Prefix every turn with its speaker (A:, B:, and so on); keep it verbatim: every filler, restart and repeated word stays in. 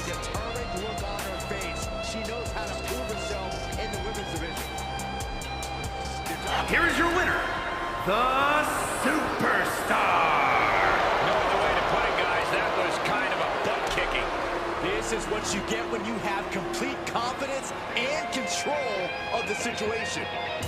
A: determined look on her face. She knows how to prove herself in the women's division.
B: Here is your winner, the Superstar.
C: No other way to put it, guys. That was kind of a butt kicking.
A: This is what you get when you have complete confidence and control of the situation.